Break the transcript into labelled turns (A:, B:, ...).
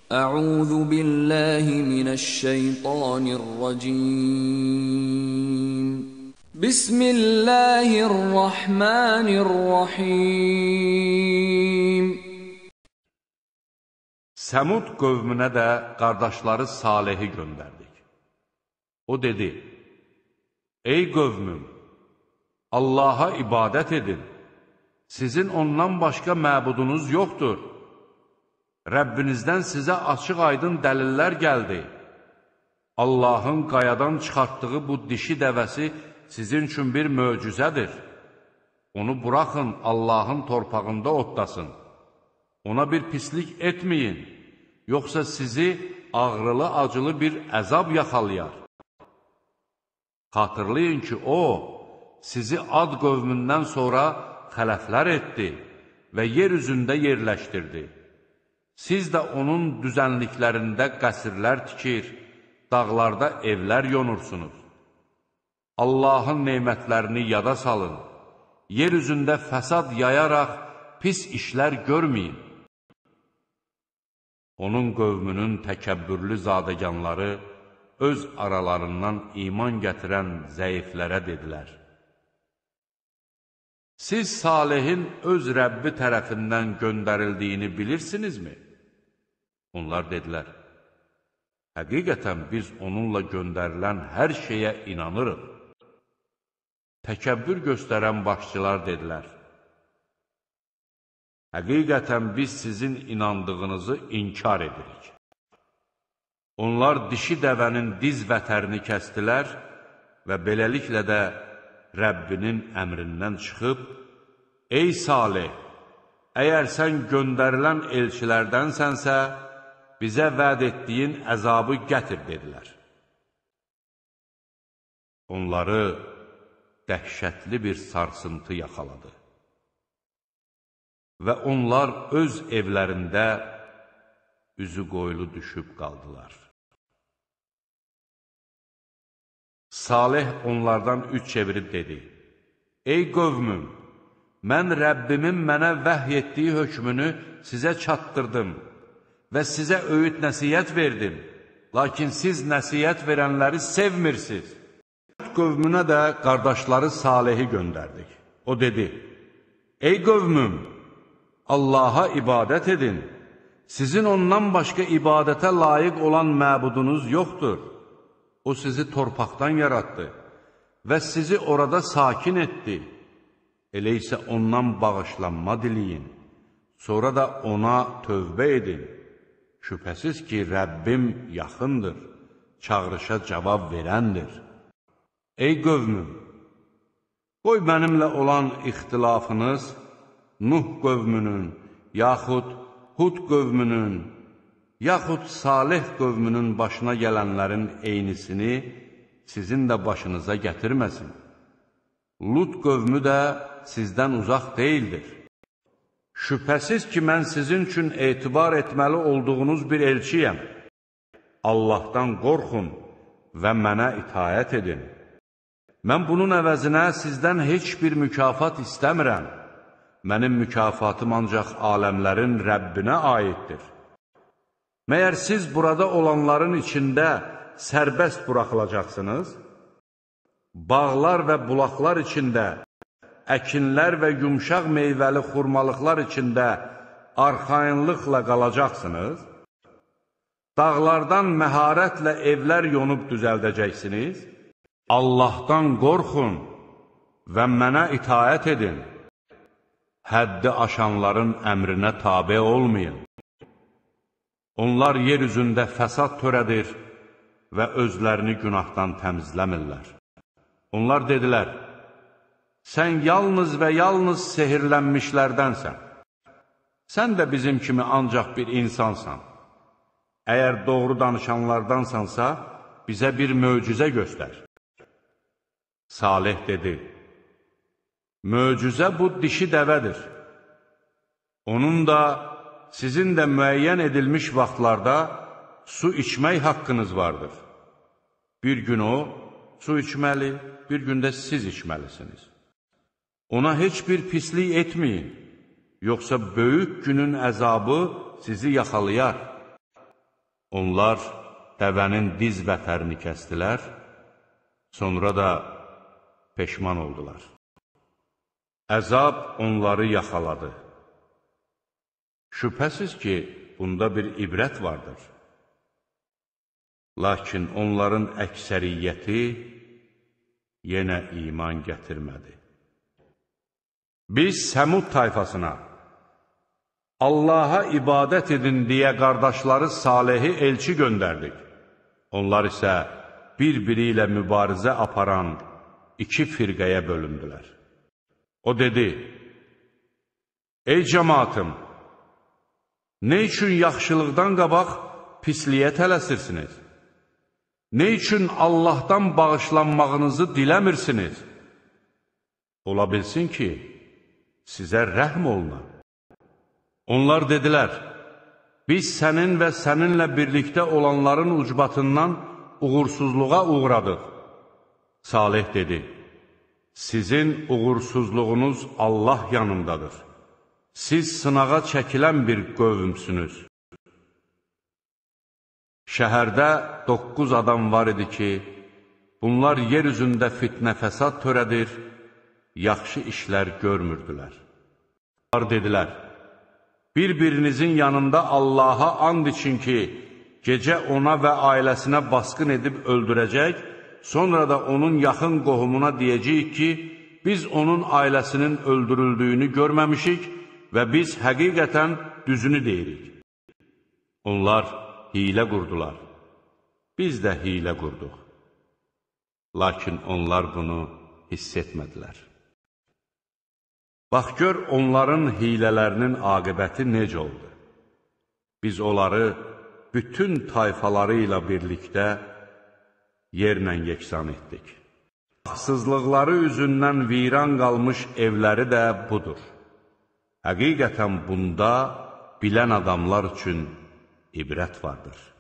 A: أعوذ بالله من الشيطان الرجيم. بسم الله الرحمن الرحيم.
B: Səmud qövmünə də qardaşları Salehi göndərdik. O dedi, ey qövmüm, Allaha ibadət edin, sizin ondan başqa məbudunuz yoxdur. Rəbbinizdən sizə açıq-aydın dəlillər gəldi. Allahın qayadan çıxartdığı bu dişi dəvəsi sizin üçün bir möcüzədir. Onu buraxın, Allahın torpağında otlasın. Ona bir pislik etməyin, yoxsa sizi ağrılı-acılı bir əzab yaxalayar. Xatırlayın ki, O, sizi Ad qövmündən sonra xələflər etdi və yer üzündə yerləşdirdi. Siz də onun düzənliklərində qəsrlər tikir, dağlarda evlər yonursunuz. Allahın nemətlərini yada salın, yer üzündə fəsad yayaraq pis işlər görməyin. Onun qövmünün təkəbbürlü zadəganları öz aralarından iman gətirən zəiflərə dedilər. Siz Salehin öz Rəbbi tərəfindən göndərildiyini bilirsinizmi? Onlar dedilər, həqiqətən biz onunla göndərilən hər şeyə inanırıq. Təkəbbür göstərən başçılar dedilər, həqiqətən biz sizin inandığınızı inkar edirik. Onlar dişi dəvənin diz vətərini kəstilər və beləliklə də Rəbbinin əmrindən çıxıb, ey Salih, əgər sən göndərilən elçilərdənsənsə, bizə vəd etdiyin əzabı gətir, dedilər. Onları dəhşətli bir sarsıntı yaxaladı. Və onlar öz evlərində üzü qoyulu düşüb qaldılar. Salih onlardan üç çevirib dedi, ey qövmüm, mən Rəbbimin mənə vəhy etdiyi hökmünü sizə çatdırdım və sizə öyüd nəsiyyət verdim, lakin siz nəsiyyət verənləri sevmirsiniz. Qövmünə də qardaşları Salehi göndərdik. O dedi, ey qövmüm, Allaha ibadət edin, sizin ondan başqa ibadətə layiq olan məbudunuz yoxdur. O sizi torpaqdan yaratdı və sizi orada sakin etdi. Elə isə ondan bağışlanma diləyin, sonra da ona tövbə edin. Şübhəsiz ki, Rəbbim yaxındır, çağrışa cavab verəndir. Ey qövmüm, qoy mənimlə olan ixtilafınız Nuh qövmünün, yaxud Hud qövmünün, yaxud Salih qövmünün başına gələnlərin eynisini sizin də başınıza gətirməsin. Lut qövmü də sizdən uzaq deyildir. Şübhəsiz ki, mən sizin üçün etibar etməli olduğunuz bir elçiyəm. Allahdan qorxun və mənə itaət edin. Mən bunun əvəzinə sizdən heç bir mükafat istəmirəm. Mənim mükafatım ancaq aləmlərin Rəbbinə aiddir. Məyər siz burada olanların içində sərbəst buraxılacaqsınız? Bağlar və bulaqlar içində, əkinlər və yumşaq meyvəli xurmalıqlar içində arxayınlıqla qalacaqsınız? Dağlardan məharətlə evlər yonub düzəldəcəksiniz? Allahdan qorxun və mənə itaət edin. Həddi aşanların əmrinə tabe olmayın. Onlar yer üzündə fəsad törədir və özlərini günahdan təmizləmirlər. Onlar dedilər, sən yalnız və yalnız sehirlənmişlərdənsən. Sən də bizim kimi ancaq bir insansan. Əgər doğru danışanlardansansa, bizə bir möcüzə göstər. Salih dedi, möcüzə bu dişi dəvədir. Onun da sizin də müəyyən edilmiş vaxtlarda su içmək haqqınız vardır. Bir gün o su içməli, bir gün də siz içməlisiniz. Ona heç bir pislik etməyin, yoxsa böyük günün əzabı sizi yaxalayar. Onlar dəvənin diz vətərini kəstilər, sonra da peşman oldular. Əzab onları yaxaladı. Şübhəsiz ki, bunda bir ibrət vardır. Lakin onların əksəriyyəti yenə iman gətirmədi. Biz Səmud tayfasına Allaha ibadət edin deyə qardaşları Salehi elçi göndərdik. Onlar isə bir-biri ilə mübarizə aparan iki firqəyə bölündülər. O dedi, ey cəmaatım, nə üçün yaxşılıqdan qabaq pisliyə tələsirsiniz? Nə üçün Allahdan bağışlanmağınızı diləmirsiniz? Ola bilsin ki, sizə rəhm oluna. Onlar dedilər, biz sənin və səninlə birlikdə olanların ucbatından uğursuzluğa uğradıq. Salih dedi, sizin uğursuzluğunuz Allah yanındadır. Siz sınağa çəkilən bir qövmsünüz. Şəhərdə 9 adam var idi ki, bunlar yer üzündə fitnə fəsad törədir, yaxşı işlər görmürdülər. Onlar dedilər, bir-birinizin yanında Allaha and için ki, gecə ona və ailəsinə basqın edib öldürəcək, sonra da onun yaxın qohumuna deyəcəyik ki, biz onun ailəsinin öldürüldüyünü görməmişik və biz həqiqətən düzünü deyirik. Onlar hilə qurdular, biz də hilə qurduq. Lakin onlar bunu hiss etmədilər. Bax, gör onların hilələrinin aqibəti necə oldu. Biz onları bütün tayfaları ilə birlikdə yerlə yeksan etdik. Haqsızlıqları üzündən viran qalmış evləri də budur. Həqiqətən bunda bilən adamlar üçün ibrət vardır.